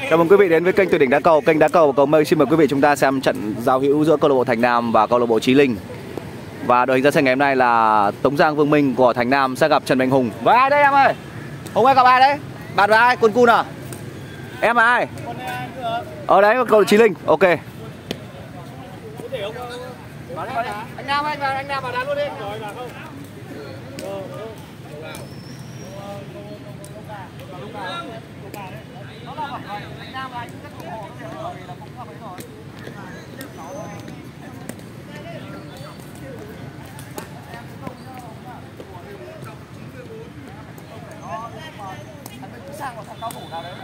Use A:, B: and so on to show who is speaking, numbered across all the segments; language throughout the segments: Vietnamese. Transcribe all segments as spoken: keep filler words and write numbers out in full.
A: Chào mừng quý vị đến với kênh Tuyệt đỉnh đá cầu, kênh đá cầu và cầu mây. Xin mời quý vị chúng ta xem trận giao hữu giữa câu lạc bộ Thành Nam và câu lạc bộ Chí Linh. Và đội hình ra sân ngày hôm nay là Tống Giang, Vương Minh của Thành Nam sẽ gặp Trần Mạnh Hùng. Và ai đây em ơi? Hùng ơi, gặp ai đấy? Bạn với ai? Quân Cun à? Em là ai? Ở đấy câu Chí Linh. Ok.
B: Anh Nam anh vào, anh Nam vào đá luôn đi. Rồi vào không? Anh Nam và anh rất ủng hộ cái việc này là cũng hợp lý rồi. Anh mới sang một thằng cao thủ nào đấy.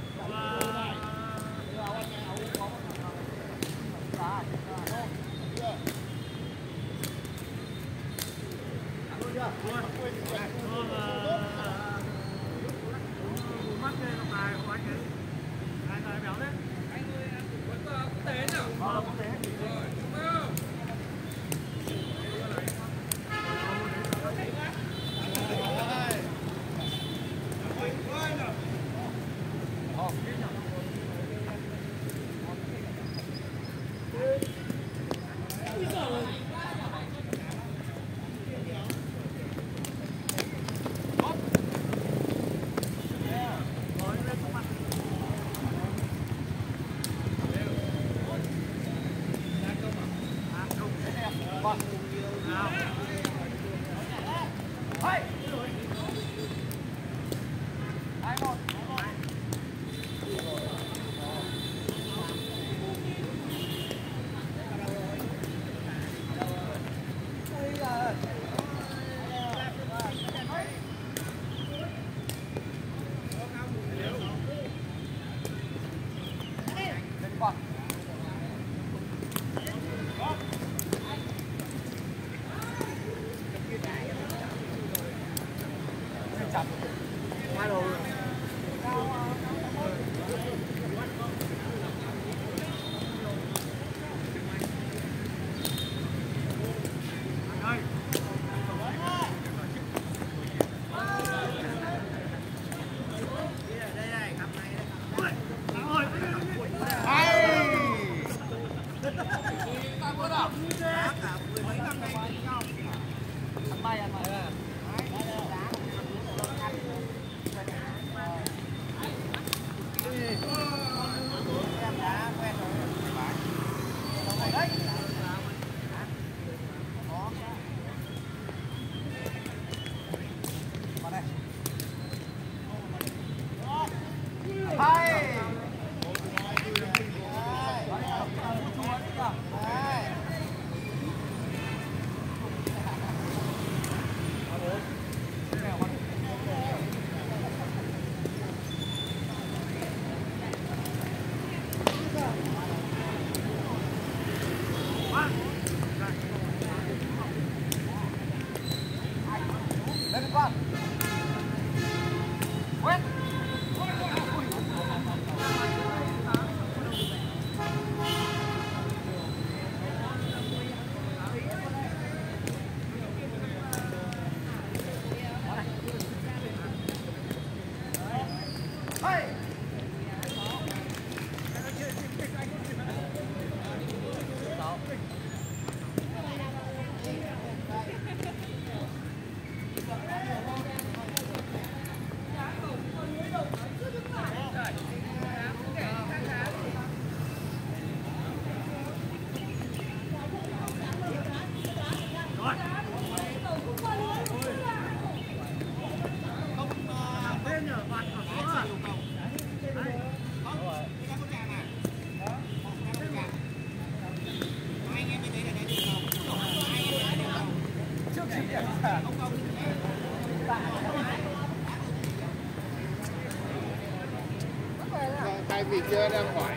C: Hai vị chưa đang hỏi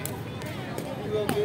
C: thương cái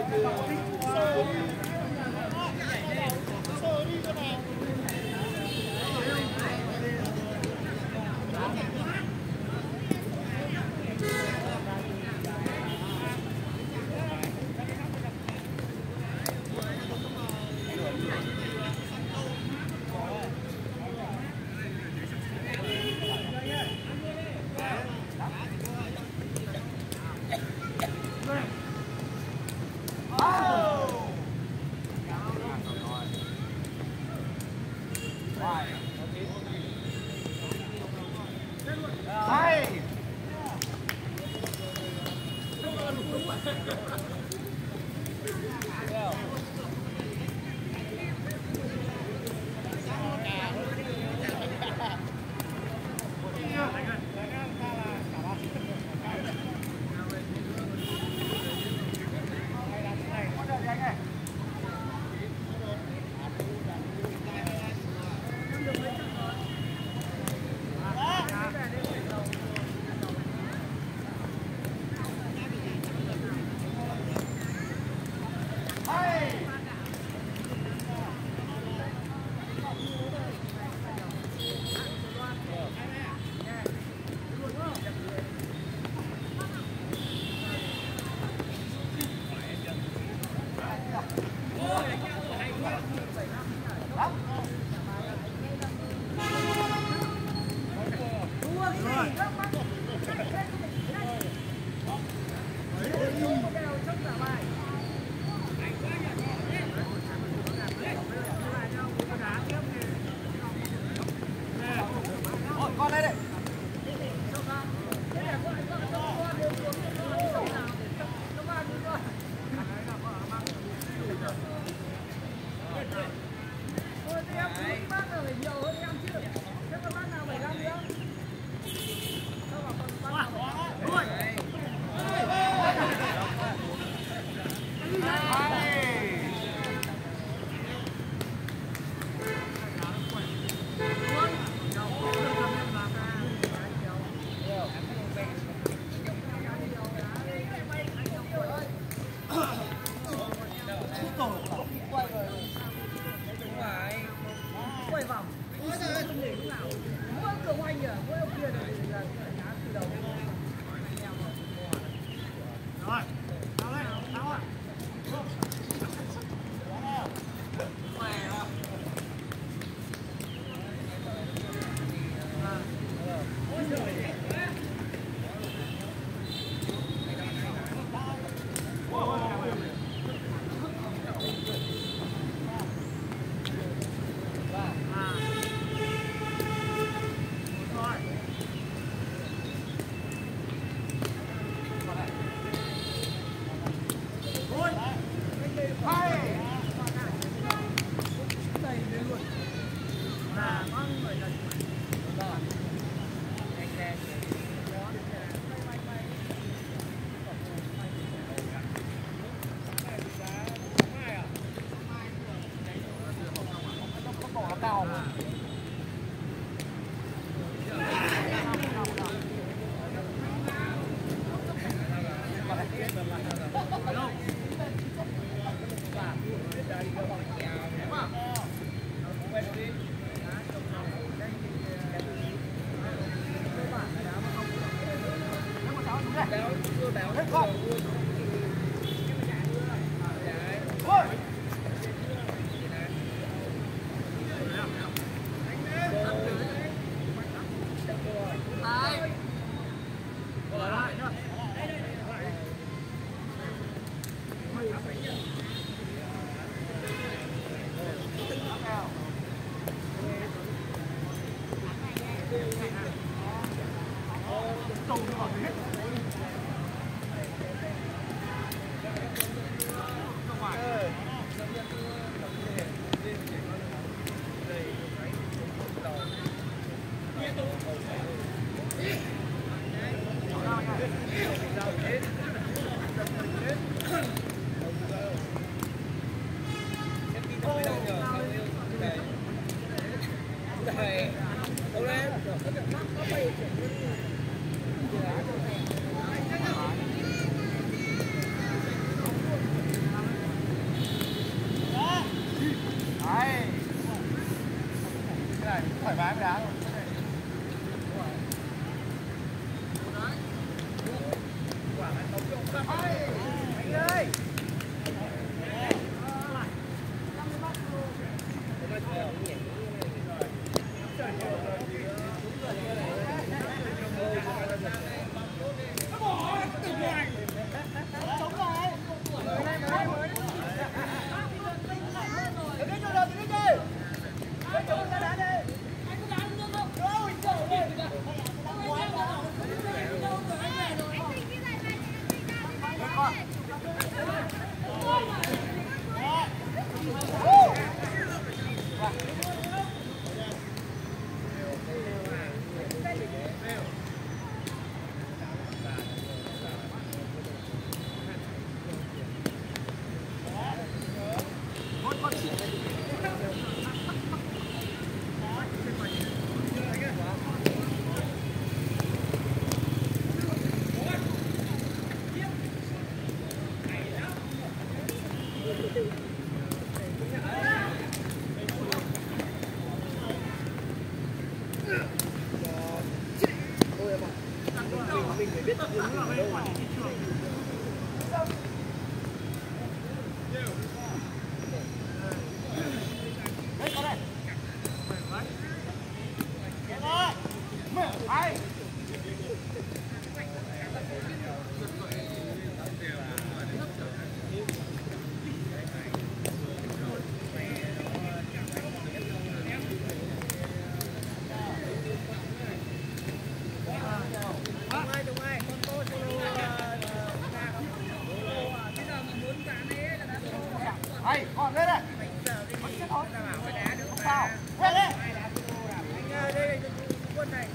B: Hay, còn lên đây. Không sao. Lên đây. Anh đây quân này.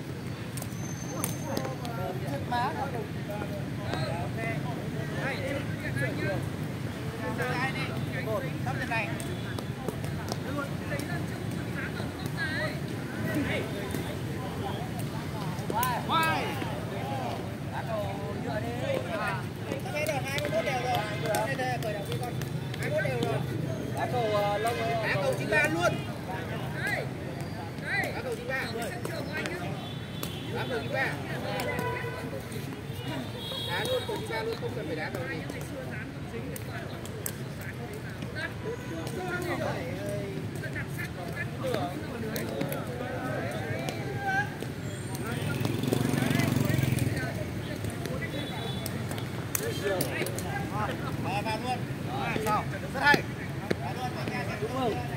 B: Giật má. Đây, đi. Đây đi. Một, tắm trên này. Vai. Vai. Đá cầu nhựa đi. Cái này được hai mươi mốt đều rồi. Đây đây cởi đầu đi con. hai mươi mốt đều rồi. Đá cầu lông. Đá cầu chín ba luôn. Đá cầu chín ba. Đá cầu chín ba. Đá luôn cầu chín ba luôn, không cần phải đá cầu gì. Vào luôn. Sao? Rất hay. Vào luôn, vào nha. Đúng không?